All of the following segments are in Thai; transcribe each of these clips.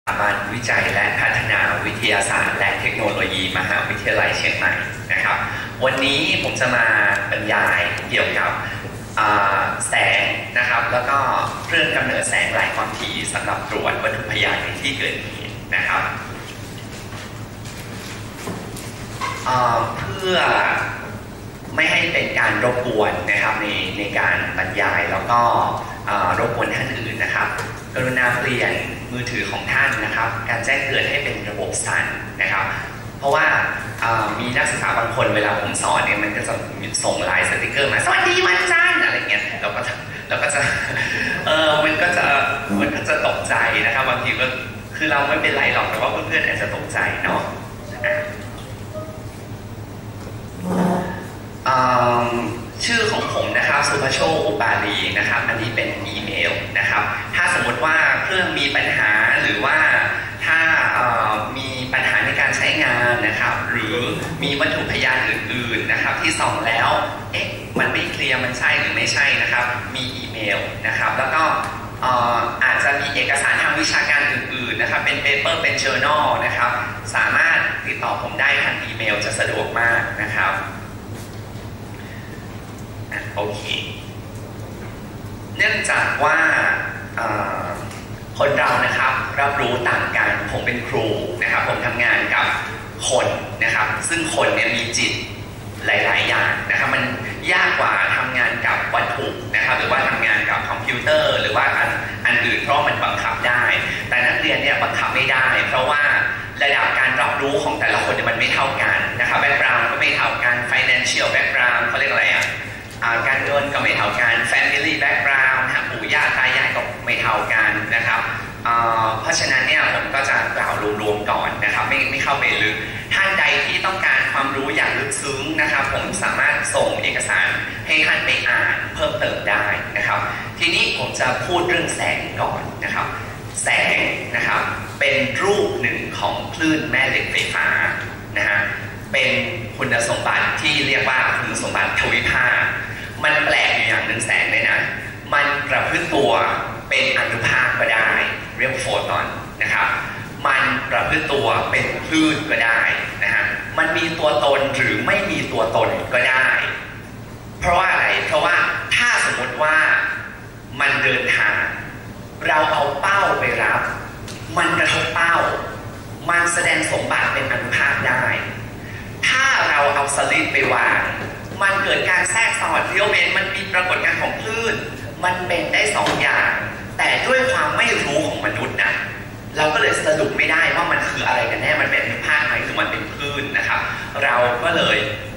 บันวิจัยและพัฒนาวิทยาศาสตร์และเทคโนโลยีมหาวิทยาลัยเชียงใหม่นะครับวันนี้ผมจะมาบรรยายเกี่ยวกับแสงนะครับแล้วก็เครื่องกำเนิดแสงหลายความถี่สำหรับตรวจวัตถุพยานในที่เกิดเหตุนะครับเพื่อไม่ให้เป็นการรบกวนนะครับในการบรรยายแล้วก็รบกวนท่านอื่นนะครับกรุณาเปลี่ยนมือถือของท่านนะครับการแจ้งเตือนให้เป็นระบบสั่นนะครับเพราะว่ามีนักศึกษาบางคนเวลาผมสอนเนี่ยมันก็จะส่งไลน์สติกเกอร์มาสวัสดีวันจันทร์อะไรเงี้ยเราก็จะมันก็จะตกใจนะครับบางทีก็คือเราไม่เป็นไรหรอกแต่ว่าเพื่อนๆอาจจะตกใจเนาะชื่อของผมนะครับสุภโชค อุปาลีนะครับอันนี้เป็นอีเมลนะครับถ้าสมมติว่าเครื่องมีปัญหาหรือว่าถ้ามีปัญหาในการใช้งานนะครับหรือมีวัตถุพยานอื่นๆนะครับที่ส่องแล้วมันไม่เคลียร์มันใช่หรือไม่ใช่นะครับมีอีเมลนะครับแล้วก็อาจจะมีเอกสารทางวิชาการอื่นๆนะครับเป็นเปเปอร์เป็น journal นะครับสามารถติดต่อผมได้ทางอีเมลจะสะดวกมากนะครับโอเคเนื่องจากว่าคนเรานะครับรับรู้ต่างกันผมเป็นครูนะครับผมทำงานกับคนนะครับซึ่งคนเนี่ยมีจิตหลายๆอย่างนะครับมันยากกว่าทำงานกับวัตถุนะครับหรือว่าทำงานกับคอมพิวเตอร์หรือว่าอันอื่นเพราะมันบังคับได้แต่นักเรียนเนี่ยบังคับไม่ได้เพราะว่าระดับการรับรู้ของแต่ละคนเนี่ยมันไม่เท่ากันนะครับแบ็คกราวด์ก็ไม่เท่ากัน financial background เขาเรียกอะไรการเงินก็ไม่เท่ากัน family background ปู่ย่าตายายก็ไม่เท่ากันนะครับเพราะฉะนั้นเนี่ยผมก็จะกล่าวรวมๆก่อนนะครับไม่เข้าไปลึกท่านใดที่ต้องการความรู้อย่างลึกซึ้งนะครับผมสามารถส่งเอกสารให้ท่านไปอ่านเพิ่มเติมได้นะครับทีนี้ผมจะพูดเรื่องแสงก่อนนะครับแสงนะครับเป็นรูปหนึ่งของคลื่นแม่เหล็กไฟฟ้านะฮะเป็นคุณสมบัติที่เรียกว่าคุณสมบัติทวิภาคมันแปลกอยู่อย่างหนึ่งแสงเลยนะมันประพฤติตัวเป็นอนุภาคก็ได้เรียกโฟตอนนะครับมันประพฤติตัวเป็นคลื่นก็ได้นะฮะมันมีตัวตนหรือไม่มีตัวตนก็ได้เพราะว่าอะไรเพราะว่าถ้าสมมติว่ามันเดินทางเราเอาเป้าไปรับมันกระทบเป้ามันแสดงสมบัติเป็นอนุภาคได้ถ้าเราเอาสลิดไปวางมันเกิดการแทรกซ้อนเรียวเมนมันมีปรากฏการณ์ของคลื่นมันเป็นได้สองอย่างแต่ด้วยความไม่รู้ของมนุษย์นะเราก็เลยสรุปไม่ได้ว่ามันคืออะไรกันแน่มันเป็นอนุภาคไหมหรือมันเป็นคลื่นนะครับเราก็เลย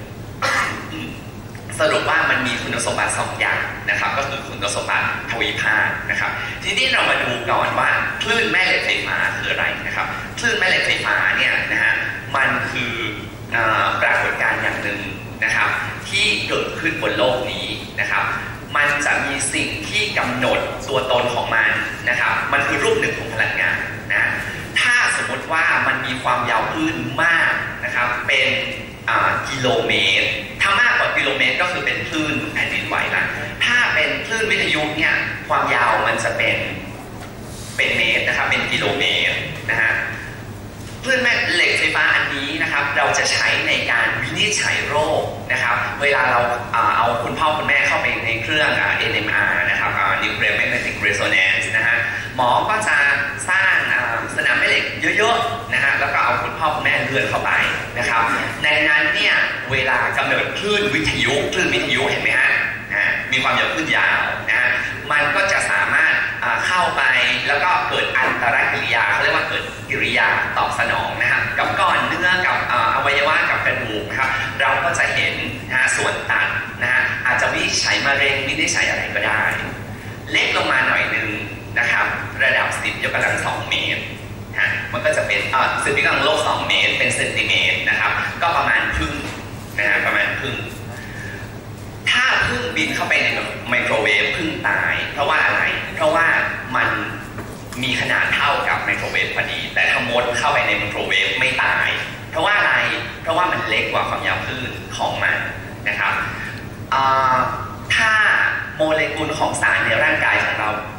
สรุปว่ามันมีคุณสมบัติ2อย่างนะครับก็คือคุณสมบัติทวิภาคนะครับทีนี้เรามาดูก่อนว่าคลื่นแม่เหล็กไฟฟ้าคืออะไรนะครับคลื่นแม่เหล็กไฟฟ้าเนี่ยนะฮะมันคือปรากฏการณ์อย่างหนึ่งนะครับที่เกิดขึ้นบนโลกนี้นะครับมันจะมีสิ่งที่กำหนดตัวตนของมันนะครับมันคือรูปหนึ่งของพลังงานนะถ้าสมมติว่ามันมีความยาวคลื่นมากนะครับเป็นกิโลเมตรถ้ามากกว่ากิโลเมตรก็คือเป็นคลื่นแผ่นดินไหวละถ้าเป็นคลื่นวิทยุเนี่ยความยาวมันจะเป็นเมตรนะครับเป็นกิโลเมตรนะฮะคลื่นแม่เหล็กไฟฟ้าอันนี้นะครับเราจะใช้ในการวินิจฉัยโรคนะครับเวลาเราเอาคุณพ่อคุณแม่เข้าไปในเครื่อง NMR นะครับNuclear Magnetic Resonance นะฮะหมอก็จะสร้างสนามแม่เหล็กเยอะๆนะฮะแล้วก็เอาคุณพ่อคุณแม่เลื่อนเข้าไปนะครับในนั้นเนี่ยเวลากำเนิดคลื่นวิทยุเห็นไหมฮะมีความยาวคลื่นยาวนะฮะมันก็จะสามารถเข้าไปแล้วก็เกิดอันตรกิริยาเขาเรียกว่าเกิดกิริยาตอบสนองนะฮะกับก้อนเนื้อกับอวัยวะกับกระดูกนะครับเราก็จะเห็นนะส่วนตัดนะฮะอาจจะวินิจฉัยมะเร็งวินิจฉัยอะไรก็ได้เล็กลงมาหน่อยนึงนะครับระดับ10 ยกกำลัง 2 เมตรมันก็จะเป็น10 ยกกำลังลบ 2 เมตรเป็นเซนติเมตรนะครับก็ประมาณครึ่งนะฮะประมาณครึ่งถ้าพึ่งบินเข้าไปในไมโครเวฟพึ่งตายเพราะว่าอะไรเพราะว่ามันมีขนาดเท่ากับไมโครเวฟพอดีแต่ถ้ามดเข้าไปในไมโครเวฟไม่ตายเพราะว่าอะไรเพราะว่ามันเล็กกว่าความยาวคลื่นของมันนะครับถ้าโมเลกุลของสารในร่างกายของเรา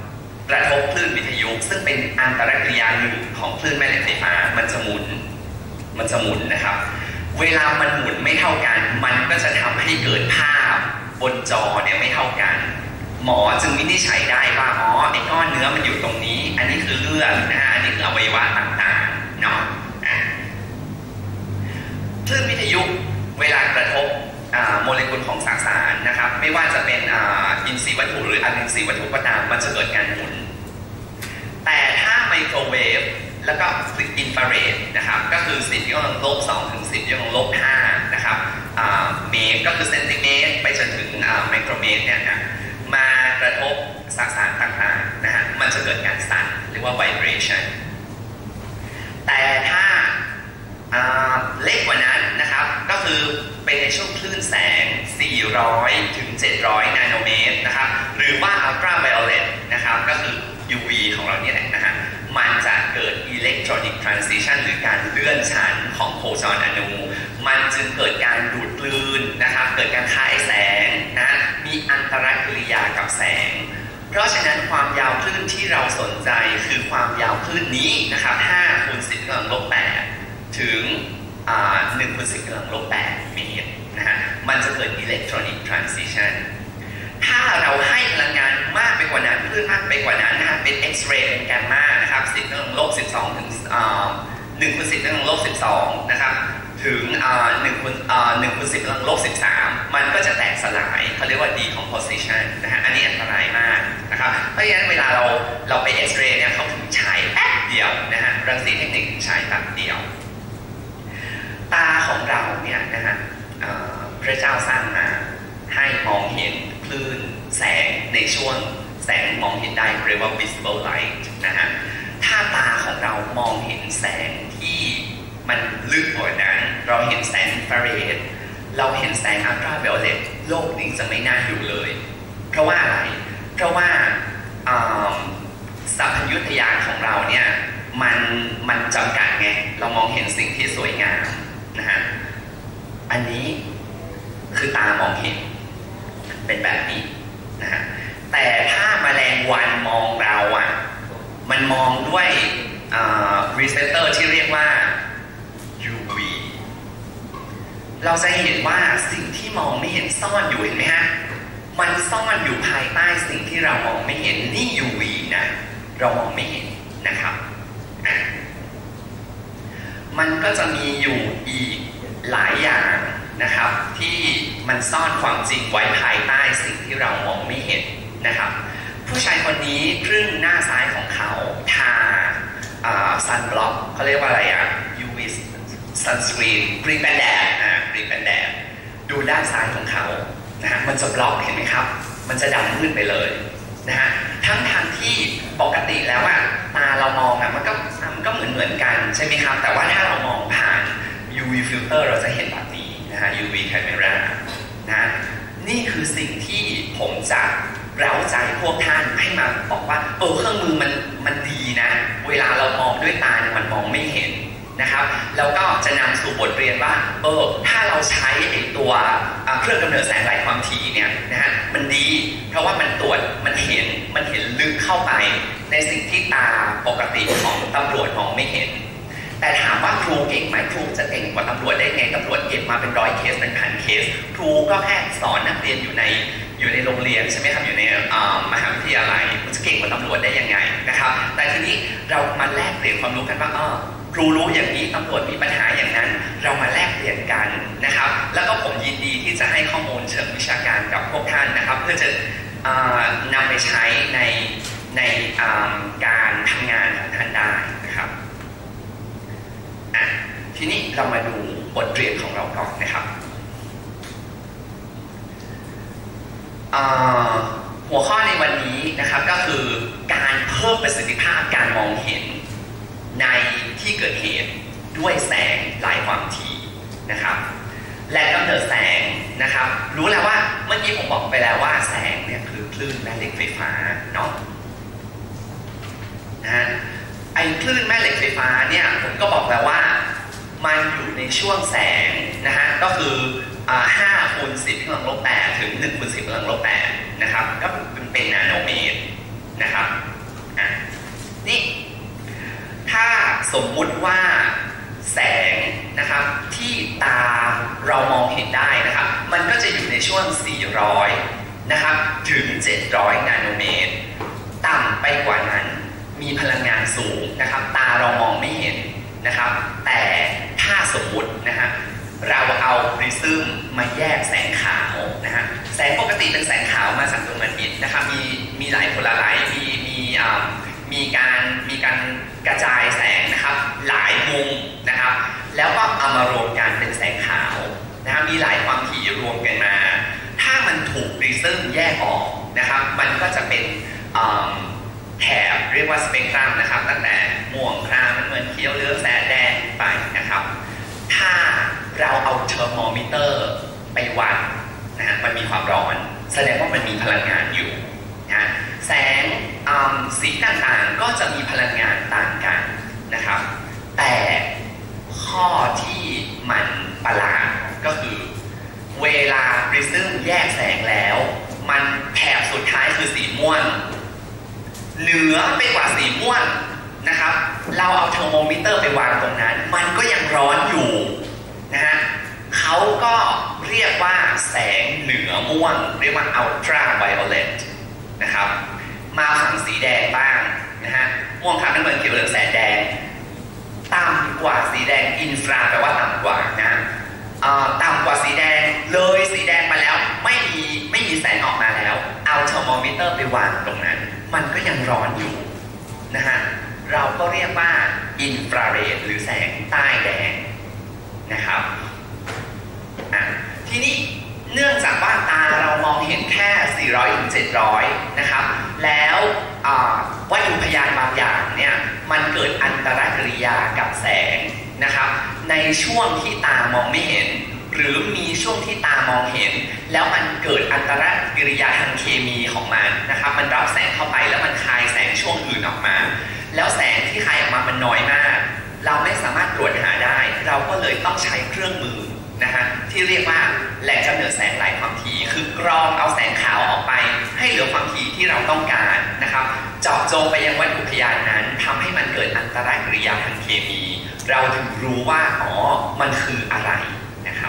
กระทบคลื่นวิทยุซึ่งเป็นอันตรกิริยาหนึ่งของคลื่นแม่เหล็กไฟฟ้ามันจะหมุนนะครับเวลามันหมุนไม่เท่ากันมันก็จะทำให้เกิดภาพบนจอเนี่ยไม่เท่ากันหมอจึงวินิจฉัยได้ว่าอ๋อไอ้ก้อนเนื้อมันอยู่ตรงนี้อันนี้คือเลือดนะฮะอันนี้คืออวัยวะต่างๆเนาะคลื่นวิทยุเวลากระทบโมเลกุลของสสารนะครับไม่ว่าจะเป็นอินทรีย์วัตถุหรือออินทรีย์วัตถุก็ตามมันจะเกิดการหมุนแต่ถ้าไมโครเวฟแล้วก็อินฟราเรดนะครับก็คือ10 ยกกำลังลบ 2 ถึง 10 ยกกำลังลบ 5นะครับเมตรก็คือเซนติเมตรไปจนถึงไมโครเมตรเนี่ยนะมากระทบสสารต่างๆนะฮะมันจะเกิดการสั่นเรียกว่า vibration แต่ถ้าเล็กกว่านั้นนะครับก็คือเป็นในช่วงคลื่นแสง 400 ถึง 700 นาโนเมตรนะครับหรือว่า ultraviolet นะครับก็คือ UV ของเราเนี่ยแหละนะฮะมันจะเกิด electronic transition หรือการเลื่อนชั้นของโคจรอนุมันจึงเกิดการดูดกลืนนะครับเกิดการคายแสงนะมีอันตรกิริยากับแสงเพราะฉะนั้นความยาวคลื่นที่เราสนใจคือความยาวคลื่นนี้นะครับ5 คูณ 10 กำลังลบ 8 ถึง1 คูณ 10 กำลังลบ 8 เมตรนะฮะมันจะเกิด electronic transition ถ้าเราให้พลังงานมากไปกว่านั้นคลื่นมากไปกว่านั้นนะครับเป็น X-ray เป็นแกมมานะครับ10 กำลังลบ 12 ถึง1 คูณ 10 กำลังลบ 12นะครับถึง1 คูณ 10 กำลังลบ 13มันก็จะแตกสลายเขาเรียกว่า decomposition นะฮะอันนี้อันตรายมากนะครับเพราะฉะนั้นเวลาเราไป X-ray เนี่ยเขาถึงฉายแป๊บเดียวนะฮะรังสีเทคนิคฉายแป๊บเดียวตาของเราเนี่ยนะฮะพระเจ้าสร้างมาให้มองเห็นคลื่นแสงในช่วงแสงมองเห็นได้เรียกว่า visible light นะฮะถ้าตาของเรามองเห็นแสงที่มันลึกกว่านั้นเราเห็นแสงอินฟราเรดเราเห็นแสงอัลตราไวโอเลตโลกนี้จะไม่น่าอยู่เลยเพราะว่าอะไรเพราะว่าสัพพัญญุตญาณของเราเนี่ยมันจำกัดไงเรามองเห็นสิ่งที่สวยงามนะฮะอันนี้คือตามองเห็นเป็นแบบนี้นะฮะแต่ถ้าแมลงวันมองเราอ่ะมันมองด้วยรีเซปเตอร์ที่เรียกว่า UV เราจะเห็นว่าสิ่งที่มองไม่เห็นซ่อนอยู่เห็นไหมฮะมันซ่อนอยู่ภายใต้สิ่งที่เรามองไม่เห็นนี่ UV นะเรามองไม่เห็นนะครับมันก็จะมีอยู่อีกหลายอย่างนะครับที่มันซ่อนความจริงไว้ภายใต้สิ่งที่เรามองไม่เห็นนะครับผู้ชายคนนี้ครึ่งหน้าซ้ายของเขาทาซันบล็อกเขาเรียกว่าอะไรอ่ะ UV sunscreen ครีมกันแดดครีมกันแดดดูด้านซ้ายของเขานะฮะมันจะบล็อกเห็นไหมครับมันจะดำมืดไปเลยนะฮะทั้งที่ปกติแล้วอ่ะตาเรามองอ่ะมันก็เหมือนกันใช่ไหมครับแต่ว่าถ้าเรามองผ่าน UV filter เราจะเห็นแบบนี้นะฮะ UV camera นะนี่คือสิ่งที่ผมจะเร้าใจพวกท่านให้มาบอกว่าเครื่องมือมันดีนะเวลาเรามองด้วยตาเนี่ยมันมองไม่เห็นนะครับแล้วก็จะนำสู่บทเรียนว่าถ้าเราใช้ไอ้ตัวเครื่องกำเนิดแสงหลายความถี่เนี่ยนะฮะมันดีเพราะว่ามันตรวจมันเห็นลึกเข้าไปในสิ่งที่ตาปกติของตำรวจมองไม่เห็นแต่ถามว่าครูเก่งไหมครูจะเก่งกว่าตำรวจได้ไงตำรวจเก็บมาเป็น100 เคสเป็น1,000 เคสครูก็แค่สอนนักเรียนอยู่ในโรงเรียนใช่ไหมครับอยู่ในมหาวิทยาลัยมันจะเก่งกว่าตำรวจได้ยังไงนะครับแต่ทีนี้เรามาแลกเปลี่ยนความรู้กันว่าครูรู้อย่างนี้ตำรวจมีปัญหาอย่างนั้นเรามาแลกเปลี่ยนกันนะครับแล้วก็ผมยินดีที่จะให้ข้อมูลเชิงวิชาการกับพวกท่านนะครับเพื่อจะนำไปใช้ในการทำงานของท่านได้นะครับทีนี้เรามาดูบทเรียนของเราก่อนนะครับหัวข้อในวันนี้นะครับก็คือการเพิ่มประสิทธิภาพการมองเห็นในที่เกิดเหตุด้วยแสงหลายความถี่นะครับและกำเนิดแสงนะครับรู้แล้วว่าเมื่อกี้ผมบอกไปแล้วว่าแสงเนี่ยคือคลื่นแม่เหล็กไฟฟ้าเนาะนะฮะไอ้คลื่นแม่เหล็กไฟฟ้าเนี่ยผมก็บอกแล้วว่ามันอยู่ในช่วงแสงนะฮะก็คือ5 คูณ 10 กำลังลบ 8 ถึง1 คูณ 10 กำลังลบ 8นะครับก็เป็นนาโนเมตรนะครับนี่ถ้าสมมุติว่าแสงนะครับที่ตาเรามองเห็นได้นะครับมันก็จะอยู่ในช่วง400นะครับถึง700นาโนเมตรต่ำไปกว่านั้นมีพลังงานสูงนะครับตาเรามองไม่เห็นนะครับแต่ถ้าสมมุตินะฮะเราเอาพริซึมมาแยกแสงขาวนะฮะแสงปกติเป็นแสงขาวมาจากดวงอาทิตย์นะครับมีหลายโพลาไรซ์มีการกระจายแสงนะครับหลายมุมนะครับแล้วก็เอามารวมกันเป็นแสงขาวนะครับมีหลายความถี่รวมกันมาถ้ามันถูกพริซึมแยกออกนะครับมันก็จะเป็นแถบเรียกว่าสเปกตรัมนะครับตั้งแต่ม่วงครามน้ำเงินเขียวเหลืองแสดแดงไปนะครับถ้าเราเอาเทอร์โมมิเตอร์ไปวัดนะฮะมันมีความร้อนแสดงว่ามันมีพลังงานอยู่นะแสงสีต่างๆก็จะมีพลังงานต่างกันนะครับแต่ข้อที่มันประหลาดก็คือเวลาพริซึมแยกแสงแล้วมันแถบสุดท้ายคือสีม่วงเหนือไปกว่าสีม่วงนะครับเราเอาเทอร์โมมิเตอร์ไปวางตรงนั้นมันก็ยังร้อนอยู่นะฮะเขาก็เรียกว่าแสงเหนือม่วงเรียกว่า ultra violet นะครับมาฝั่งสีแดงบ้างนะฮะม่วงขาวน้ำเงินเขียวเหลืองแสดแดงต่ำกว่าสีแดงอินฟราแปลว่าต่ำกว่านะต่ำกว่าสีแดงเลยสีแดงมาแล้วไม่มีแสงออกมาแล้วเอาเทอร์โมมิเตอร์ไปวางตรงนั้นมันก็ยังร้อนอยู่นะฮะเราก็เรียกว่าอินฟราเรดหรือแสงใต้แดงนะครับทีนี้เนื่องจากว่าตาเรามองเห็นแค่400 ถึง 700นะครับแล้ววัตถุพยานบางอย่างเนี่ยมันเกิดอันตรกิริยากับแสงนะครับในช่วงที่ตามองไม่เห็นหรือมีช่วงที่ตามองเห็นแล้วมันเกิดอันตรกิริยาทางเคมีของมันนะครับมันรับแสงเข้าไปแล้วมันคายแสงช่วงอื่นออกมาแล้วแสงที่คายออกมามันน้อยมากเราไม่สามารถตรวจหาได้เราก็เลยต้องใช้เครื่องมือนะฮะที่เรียกว่าแหล่งกำเนิดแสงหลายความถี่คือกรองเอาแสงขาวออกไปให้เหลือความถี่ที่เราต้องการนะครับเจาะจงไปยังวัตถุพยานนั้นทำให้มันเกิดอันตรายกริยาทางเคมีเราถึงรู้ว่าอ๋อมันคืออะไรนะครับ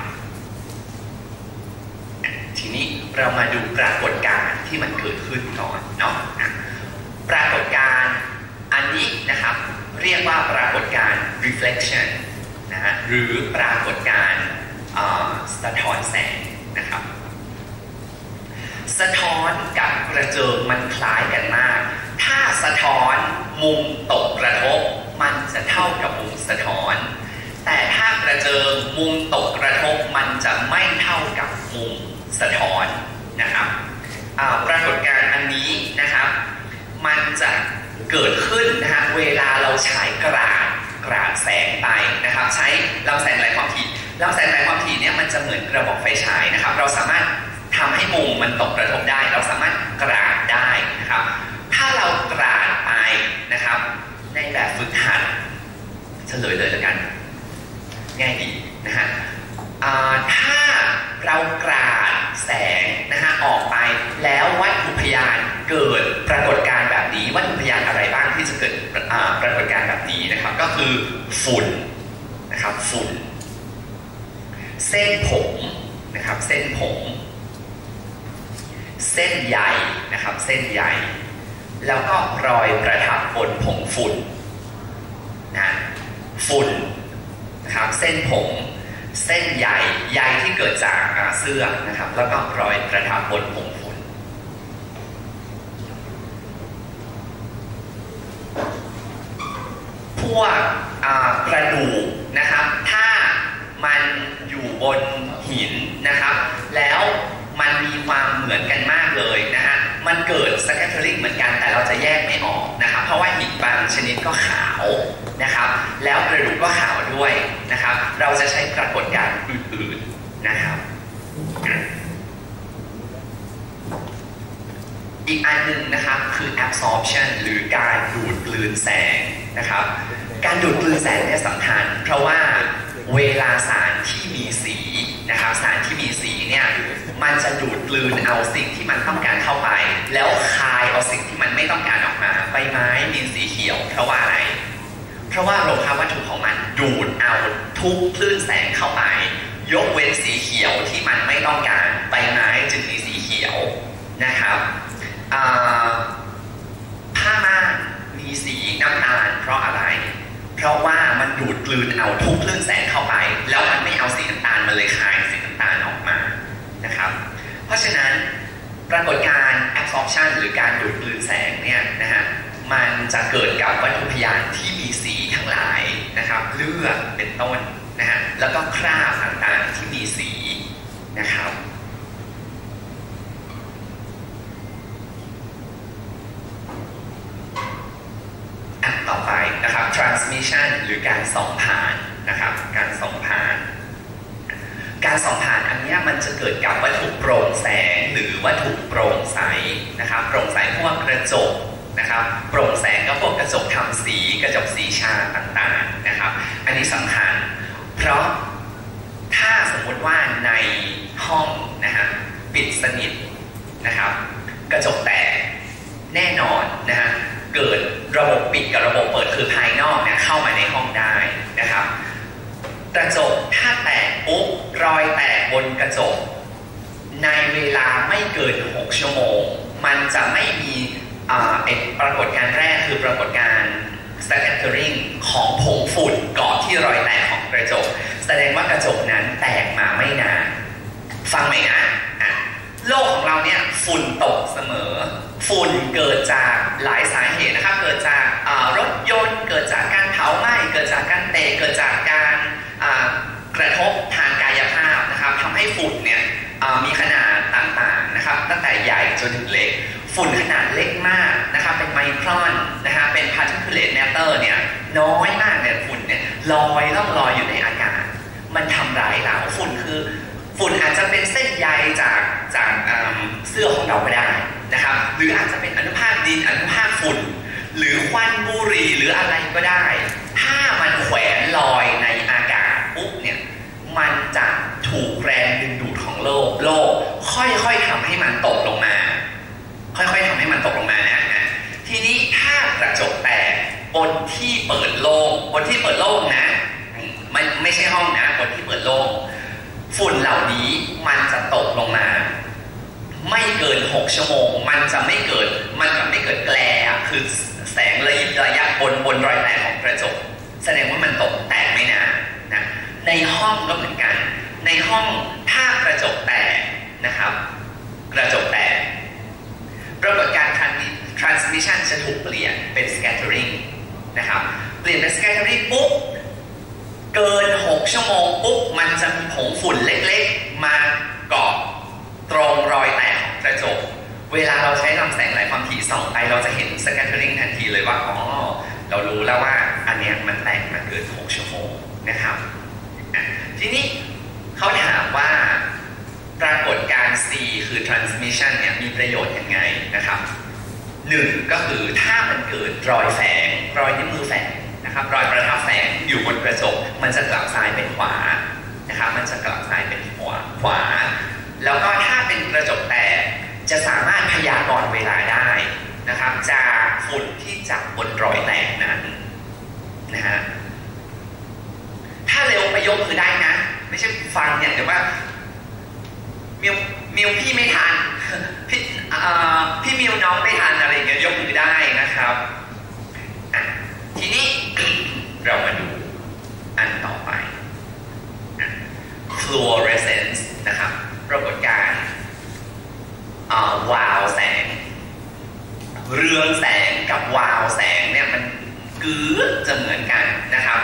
ทีนี้เรามาดูปรากฏการณ์ที่มันเกิดขึ้นก่อนเนาะปรากฏการณ์อันนี้นะครับเรียกว่าปรากฏการณ์ reflection นะฮะหรือปรากฏการณ์สะท้อนแสงนะครับสะท้อนกับกระเจิงมันคล้ายกันมากถ้าสะท้อนมุมตกกระทบมันจะเท่ากับมุมสะท้อนแต่ถ้ากระเจิงมุมตกกระทบมันจะไม่เท่ากับมุมสะท้อนนะครับปรากฏการณ์อันนี้นะครับมันจะเกิดขึ้นนะฮะเวลาเราฉายกราดแสงไปนะครับใช้ลำแสงหลายความถี่ลำแสงหลายความถี่เนี่ยมันจะเหมือนกระบอกไฟฉายนะครับเราสามารถทำให้มุมมันตกกระทบได้เราสามารถกราดได้นะครับถ้าเรากราดไปนะครับในแบบฝึกหัดเฉลยเลยแล้วกันง่ายดีนะฮะถ้าเรากราดแสงนะฮะออกไปแล้ววัตถุพยานเกิดปรากฏการณ์แบบนี้วัตถุพยานอะไรบ้างที่จะเกิดปรากฏการณ์แบบนี้นะครับก็คือฝุ่นนะครับฝุ่นเส้นผมนะครับเส้นผมเส้นใยนะครับเส้นใยแล้วก็รอยประทับบนผงฝุ่นนะฝุ่นนะครับเส้นผมเส้นใยที่เกิดจากเสื้อนะครับแล้วก็รอยประทับบนผงฝุ่นพวกกระดูกนะครับถ้ามันอยู่บนหินนะครับแล้วมันมีความเหมือนกันมากเลยนะฮะมันเกิด scattering เหมือนกันแต่เราจะแยกไม่ออกนะครับเพราะว่าหินบางชนิดก็ขาวนะครับแล้วกระดูกก็ขาวด้วยนะครับเราจะใช้ปรากฏการณ์อื่นๆนะครับอีกอันหนึ่งนะครับคือ absorption หรือการดูดกลืนแสงนะครับการดูดกลืนแสงเนี่ยสำคัญเพราะว่าเวลาสารที่มีสีนะครับสารที่มีสีเนี่ยมันจะดูดกลืนเอาสิ่งที่มันต้องการเข้าไปแล้วคายเอาสิ่งที่มันไม่ต้องการออกมาใบไม้มีสีเขียวเพราะว่าอะไรเพราะว่าโลหะวัตถุของมันดูดเอาทุกคลื่นแสงเข้าไปยกเว้นสีเขียวที่มันไม่ต้องการใบไม้จึงมีสีเขียวนะครับผ้าม่านมีสีน้ำตาลเพราะอะไรเพราะว่ามันดูดกลืนเอาทุกคลื่นแสงเข้าไปแล้วมันไม่เอาสีน้ำตาลมันเลยคายสีน้ำตาลออกมานะครับเพราะฉะนั้นปรากฏการณ์ absorption หรือการดูดกลืนแสงเนี่ยนะฮะมันจะเกิดกับวัตถุพยานที่มีสีทั้งหลายนะครับเลือดเป็นต้นนะฮะแล้วก็คราบต่างๆที่มีสีนะครับต่อไปนะครับ transmission หรือการส่งผ่านนะครับการส่งผ่านอันนี้มันจะเกิดกับวัตถุโปร่งแสงหรือวัตถุโปร่งใสนะครับโปร่งใสพวกกระจกนะครับโปร่งแสงก็พวกกระจกทำสีกระจกสีชาต่างๆนะครับอันนี้สำคัญเพราะถ้าสมมติว่าในห้องนะฮะปิดสนิทนะครับกระจกแตกแน่นอนนะฮะเกิดระบบปิดกับระบบเปิดคือภายนอกเนี่ยเข้ามาในห้องได้นะครับกระจกถ้าแตกปุ๊บรอยแตกบนกระจกในเวลาไม่เกิน6 ชั่วโมงมันจะไม่มีปรากฏการณ์แรกคือปรากฏการณ์ scattering ของผงฝุ่นเกาะที่รอยแตกของกระจกแสดงว่ากระจกนั้นแตกมาไม่นานฟังไหมนะโลกของเราเนี่ยฝุ่นตกเสมอฝุ่นเกิดจากหลายสาเหตุนะครับเกิดจากรถยนต์เกิดจากการเผาไหม้เกิดจากการเตะเกิดจากการกระทบทางกายภาพนะครับทำให้ฝุ่นเนี่ยมีขนาดต่างๆนะครับตั้งแต่ใหญ่จนถึงเล็กฝุ่นขนาดเล็กมากนะครับเป็นไมครอนนะครับเป็น particulate matter เนี่ยน้อยมากเนี่ยฝุ่นเนี่ยล่องลอยอยู่ในอากาศมันทำร้ายเราฝุ่นอาจจะเป็นเส้นใยจากเสื้อของเราก็ได้นะครับหรืออาจจะเป็นอนุภาคดินอนุภาคฝุ่นหรือควันบุหรี่หรืออะไรก็ได้ถ้ามันแขวนลอยในอากาศปุ๊บเนี่ยมันจะถูกแรงดึงดูดของโลกค่อยๆทำให้มันตกลงมานะทีนี้ถ้ากระจกแตกบนที่เปิดโล่งนะไม่ใช่ห้องนะบนที่เปิดโล่งฝุ่นเหล่านี้มันจะตกลงมาไม่เกิน6 ชั่วโมงมันจะไม่เกิดแกลคือแสงระยะบนรอยแตกของกระจกแสดงว่ามันตกแตกไม่นานนะในห้องก็เหมือนกันในห้องถ้ากระจกแตกนะครับกระจกแตกปรากฏการณ์ transmission จะถูกเปลี่ยนเป็น scattering นะครับเปลี่ยนเป็น scattering ปุ๊บเกิน6 ชั่วโมงปุ๊บมันจะมีผงฝุ่นเล็กๆมาเกาะตรงรอยแตกของกระจกเวลาเราใช้ลำแสงหลายความถี่ส่องไปเราจะเห็น scattering ทันทีเลยว่าเรารู้แล้วว่าอันนี้มันแตกมาเกิน6 ชั่วโมงนะครับทีนี้เขาถามว่าปรากฏการณ์ C คือ transmission เนี่ยมีประโยชน์ยังไงนะครับ1ก็คือถ้ามันเกิดรอยแฝงรอยนิ้วมือแฝงนะครับรอยประทับแฝงอยู่บนกระจกมันจะกลับซ้ายเป็นขวานะครับมันจะกลับซ้ายเป็นขวาแล้วก็ถ้าเป็นกระจกแตกจะสามารถพยากรณ์เวลาได้นะครับจากฝุ่นที่จับบนรอยแตกนั้นนะฮะถ้าเร็วไปยกมือได้นะไม่ใช่ฟังอย่างเดียวว่ามิวพี่ไม่ทันพี่มิวน้องไม่ทันอะไรอย่างเงี้ยยกมือได้นะครับทีนี้เรามาดูอันต่อไป fluorescence นะครับปรากฏการณ์วาวแสงเรืองแสงกับวาวแสงเนี่ยมันเกือบจะเหมือนกันนะครับ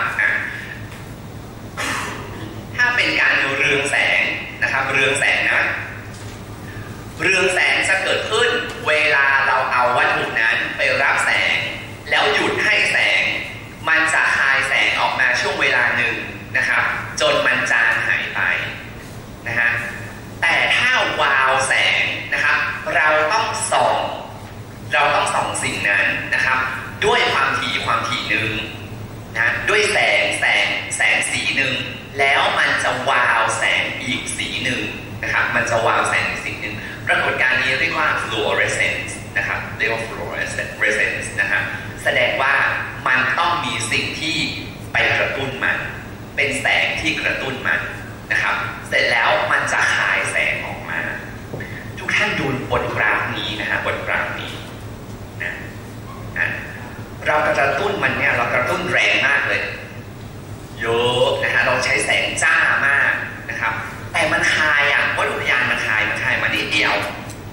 ถ้าเป็นการเรืองแสงนะครับเรืองแสงนะเรืองแสงจะเกิดขึ้นเวลาเราเอาวัตถุนั้นไปรับแสงแล้วหยุดให้แสงมันจะคายแสงออกมาช่วงเวลาหนึ่งนะครับจนมันจางหายไปนะฮะแต่ถ้าวาวแสงนะครับเราต้องส่องสิ่งนั้นนะครับด้วยความถี่หนึ่งนะด้วยแสงสีหนึ่งแล้วมันจะวาวแสงอีกสีหนึ่งนะครับมันจะวาวแสงในสิ่งหนึ่งปรากฏการณ์นี้เรียกว่า fluorescence นะครับเรียกว่า fluorescence นะครับแสดงว่ามันต้องมีสิ่งที่ไปกระตุ้นมันเป็นแสงที่กระตุ้นมันนะครับเสร็จแล้วมันจะคายแสงออกมาทุกท่านดูบนกราฟนี้นะฮะบนกราฟนี้นะเรากระตุ้นมันเนี่ยเรากระตุ้นแรงมากเลยเยอะนะฮะเราใช้แสงจ้ามากนะครับแต่มันคายวัตถุพยานมันคายมานิดเดียว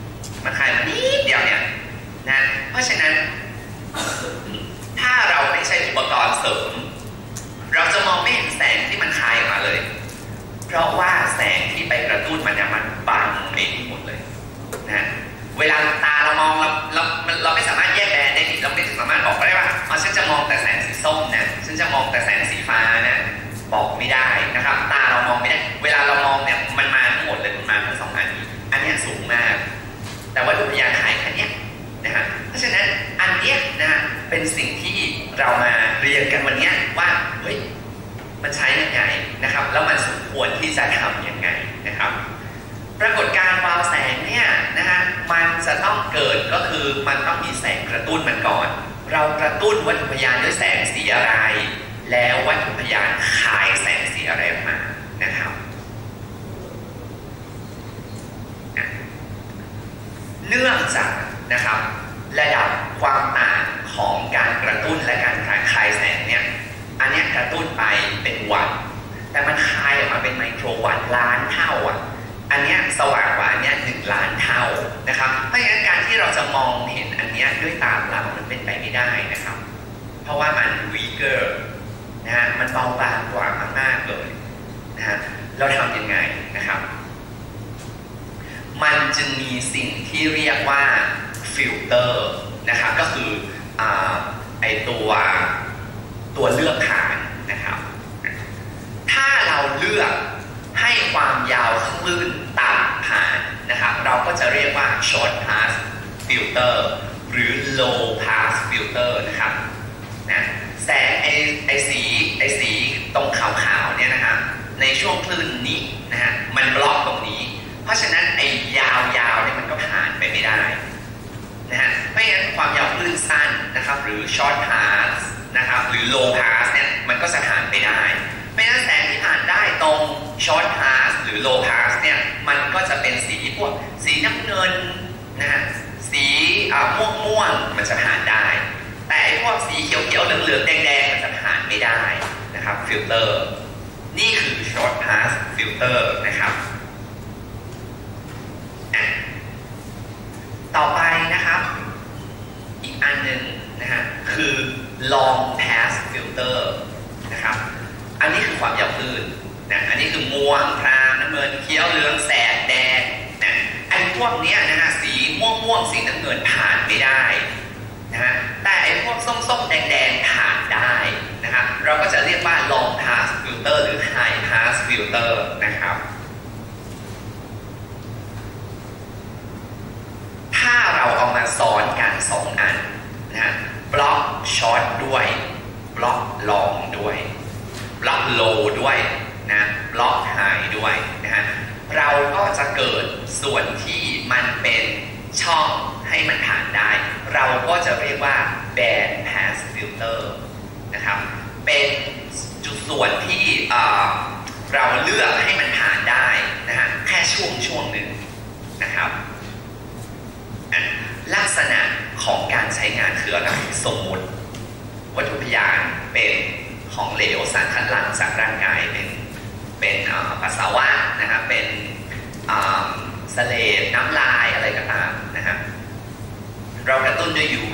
เนี่ยนะเพราะฉะนั้นถ้าเราไม่ใช้อุปกรณ์เสริมเราจะมองไม่เห็นแสงที่มันคายออกมาเลยเพราะว่าแสงที่ไปกระตุ้นมันเนี่ยมันบังในที่หมดเลยนะเวลาตาเรามองเราไม่สามารถแยกแยะได้เราไม่สามารถบอกได้ว่าฉันจะมองแต่แสงสีส้มนะฉันจะมองแต่แสงสีฟ้านะบอกไม่ได้นะครับตาเรามองไม่ได้เวลาเรามองเนี่ยมันมาทั้งหมดเลยมันมาทั้งสองอันนี้สูงมากแต่ว่าวัตถุพยานคายแค่นี้นะฮะเพราะฉะนั้นอันเนี้ยนะฮะเป็นสิ่งที่เรามาเรียนกันวันนี้ว่าเฮ้ยมันใช้ยังไงนะครับแล้วมันสมควรที่จะทำยังไงนะครับปรากฏการณ์วาวแสงเนี่ยนะฮะมันจะต้องเกิดก็คือมันต้องมีแสงกระตุ้นมันก่อนเรากระตุ้นวัตถุพยานด้วยแสงสีอะไรแล้ววัตถุพยานคายแสงสีอะไรออกมานะครับเนื่องจากนะครับระดับความต่างของการกระตุ้นและการคายแสงเนี่ยอันนี้กระตุ้นไปเป็นวัตต์แต่มันคายออกมาเป็นไมโครวัตต์ล้านเท่าอันนี้สว่างกว่าอันนี้1 ล้านเท่านะครับเพราะฉะนั้นการที่เราจะมองเห็นอันนี้ด้วยตาเรามันเป็นไปไม่ได้นะครับเพราะว่ามัน weaker นะฮะมันเบาบางกว่ามากๆเลยนะฮะเราทำยังไงนะครับมันจึงมีสิ่งที่เรียกว่าฟิลเตอร์นะครับก็คือไอตัวเลือกฐานนะครับถ้าเราเลือกให้ความยาวคลื่นต่ำผ่านนะครับเราก็จะเรียกว่า short pass filter หรือ low pass filter นะครับนะแสงไอสีตรงขาวๆเนี่ยนะครับในช่วงคลื่นนี้นะฮะมันบล็อกตรงนี้เพราะฉะนั้นไอยาวเนี่ยมันก็ผ่านไปไม่ได้นะฮะเพราะฉะนั้นความยาวคลื่นสั้นนะครับหรือ short pass นะครับหรือ low pass เนี่ยมันก็จะผ่านไปได้เพราะฉะนั้นแสงที่ผ่านได้ตรง short pass หรือ low pass เนี่ยมันก็จะเป็นสีพวกสีน้ำเงินนะฮะสีม่วงมันจะผ่านได้แต่พวกสีเขียวเหลืองแดงมันจะผ่านไม่ได้นะครับฟิลเตอร์นี่คือ short pass filter นะครับต่อไปนะครับอีกอันหนึ่งนะฮะคือ long pass filter นะครับอันนี้คือความยาวคลื่นนะอันนี้คือม่วงครามน้ำเงินเขียวเหลืองแสดแดงนะไอ้พวกเนี้ยนะฮะสีม่วงสีน้ำเงินผ่านไม่ได้นะฮะแต่ไอ้พวกส้มแดงผ่านได้นะครับเราก็จะเรียกว่า long pass filter หรือ high pass filter นะครับถ้าเราเอามาซ้อนกัน2 อันนะฮะบล็อกช็อตด้วยบล็อกลองด้วยบล็อกโลด้วยนะบล็อกไฮด้วยนะฮะเราก็จะเกิดส่วนที่มันเป็นช่องให้มันผ่านได้เราก็จะเรียกว่า band pass filter นะครับเป็นจุดส่วนที่เราเลือกให้มันผ่านได้นะฮะแค่ช่วงหนึ่งนะครับลักษณะของการใช้งานคืออะไรสมมุติวัตถุพยานเป็นของเหลวสารคัดหลั่งจากร่างกายเป็นปัสสาวะนะครับเป็นเสลดน้ำลายอะไรก็ตามนะครับเรากระตุ้นด้วย UV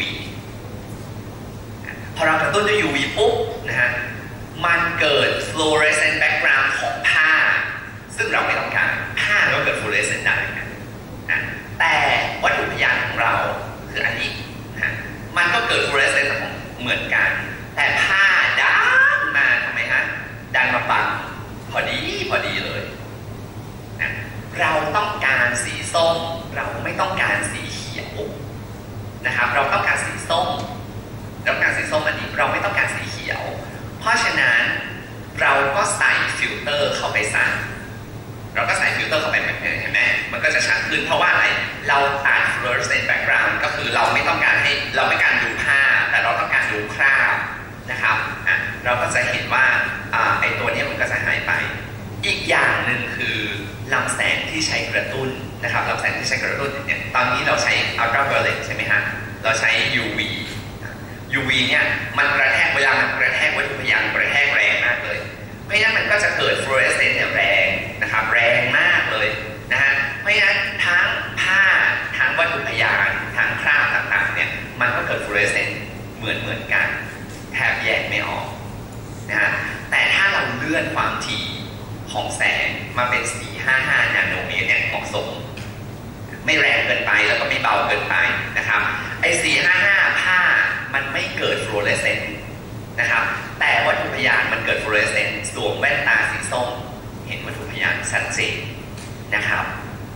พอเรากระตุ้นด้วย UV ปุ๊บนะฮะมันเกิด fluorescent background ของผ้าซึ่งเราไม่ต้องการผ้าก็เกิด fluorescent ได้นะแต่วัตถุพยานของเราคืออันนี้นะมันก็เกิด fluorescent เหมือนกันแต่ผ้าดันมาทำไมฮะดันมาปักพอดีเลยนะเราต้องการสีส้มเราไม่ต้องการสีเขียวนะครับเราต้องการสีส้มอันนี้เราไม่ต้องการสีเขียวเพราะฉะนั้นเราก็ใส่ฟิลเตอร์เข้าไปใส่เราก็ใส่ฟิลเตอร์เข้าไปแบบนี้เห็นไหมมันก็จะชัดขึ้นเพราะว่าอะไรเราตัด fluorescent background ก็คือเราไม่ต้องการดูภาพแต่เราต้องการดูคราบนะครับเราก็จะเห็นว่าไอตัวนี้มันก็จะหายไปอีกอย่างหนึ่งคือลำแสงที่ใช้กระตุ้นนะครับลำแสงที่ใช้กระตุ้นเนี่ยตอนนี้เราใช้ ultraviolet ใช่ไหมฮะเราใช้ UV เนี่ยมันกระแทกเวลามันกระแทกวัตถุพยานกระแทกแรงมากเลยเพราะฉะนั้นมันก็จะเกิด fluorescent เนี่ยแรงนะครับแรงมากเลยนะฮะเพราะฉะนั้นทั้งผ้าทั้งวัตถุพยานทั้งคราบต่างๆเนี่ยมันก็เกิด fluorescent เหมือนกันแทบแยกไม่ออกนะฮะแต่ถ้าเราเลื่อนความถี่ของแสงมาเป็น 455 นาโนเมตรเนี่ยเหมาะสมไม่แรงเกินไปแล้วก็ไม่เบาเกินไปนะครับไอ้ 455 ผ้ามันไม่เกิด fluorescent นะครับแต่วัตถุพยานมันเกิด fluorescent สวมแว่นตาสีส้มเห็นวัตถุพยานชัดเจนนะครับ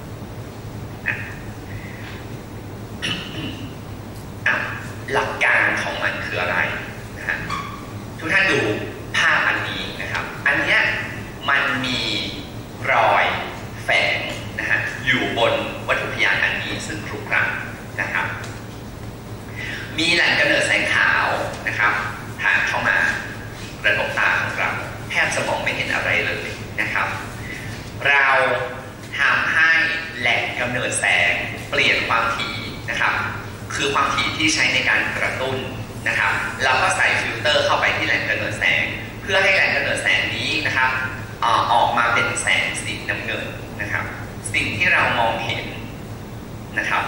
หลักการของมันคืออะไรนะฮะทุกท่านดูภาพอันนี้นะครับอันเนี้ยมันมีรอยแฝงนะฮะอยู่บนวัตถุพยานอันนี้ซึ่งครุขระนะครับมีแหล่งกำเนิดแสงขาวนะครับผ่านเข้ามากระทบตาของเราแทบจะมองไม่เห็นอะไรเลยนะครับเราทำให้แหล่งกำเนิดแสงเปลี่ยนความถี่นะครับคือความถี่ที่ใช้ในการกระตุ้นนะครับเราก็ใส่ฟิลเตอร์เข้าไปที่แหล่งกำเนิดแสงเพื่อให้แหล่งกำเนิดแสงนี้นะครับออกมาเป็นแสงสีน้ำเงินนะครับสิ่งที่เรามองเห็นนะครับ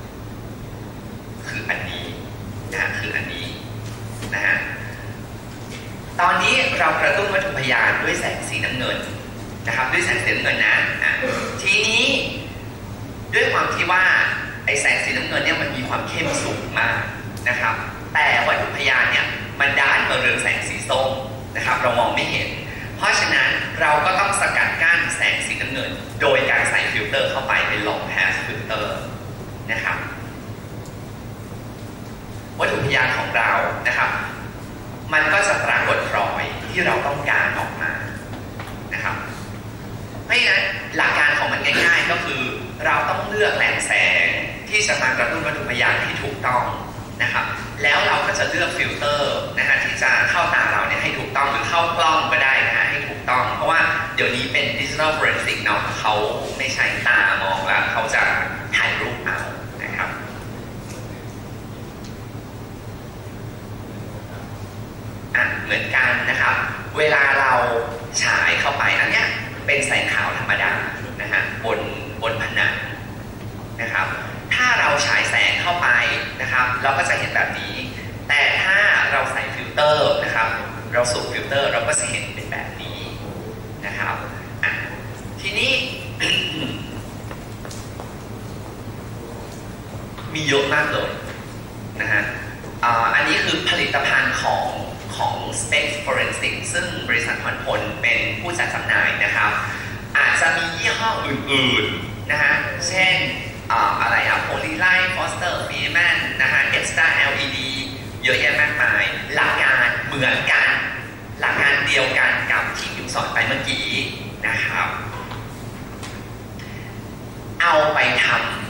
คืออันนี้คืออันนี้นะฮะตอนนี้เรากระตุ้นวัตถุพยานด้วยแสงสีน้ำเงินนะครับด้วยแสงสีน้ำเงินนะทีนี้ด้วยความที่ว่าไอแสงสีน้ำเงินเนี่ยมันมีความเข้มสูงมากนะครับแต่วัตถุพยานเนี่ยมันด้านมาเรืองแสงสีส้มนะครับเรามองไม่เห็นเพราะฉะนั้นเราก็ต้องสกัดกั้นแสงสีน้ำเงินโดยการใส่ฟิลเตอร์เข้าไปเป็น long pass filter นะครับวัตถุพยานของเรานะครับมันก็จะปรากฏรอยที่เราต้องการออกมานะครับเพราะฉะนั้นหลักการของมันง่ายๆก็คือเราต้องเลือกแหล่งแสงที่จะมากระตุ้นวัตถุพยานที่ถูกต้องนะครับแล้วเราก็จะเลือกฟิลเตอร์นะฮะที่จะเข้าตาเราเนี่ยให้ถูกต้องหรือเข้ากล้องก็ได้นะฮะให้ถูกต้องเพราะว่าเดี๋ยวนี้เป็นดิจิทัลฟอเรนซิกเนาะเขาไม่ใช้ตามองแล้วเขาจะถ่ายรูปเอานะครับเหมือนกันนะครับเวลาเราฉายเข้าไปอันเนี้ยเป็นแสงขาวธรรมดานะฮะบนผนังนะครับถ้าเราฉายแสงเข้าไปนะครับเราก็จะเห็นแบบนี้แต่ถ้าเราใส่ฟิลเตอร์นะครับเราสูบฟิลเตอร์เราก็จะเห็นเป็นแบบนี้นะครับทีนี้ มีเยอะมากเลยนะฮะอันนี้คือผลิตภัณฑ์ของSpace Forensic ซึ่งบริษัทพรพลเป็นผู้จัดจำหน่ายนะครับอาจจะมียี่ห้ออื่นๆนะฮะเช่นอะไรPolylight Foster Freeman นะฮะ Extra LED เยอะแยะมากมายหลักการเหมือนกันหลักการเดียวกันกับที่พิมสอนไปเมื่อกี้นะครับเอาไปทำ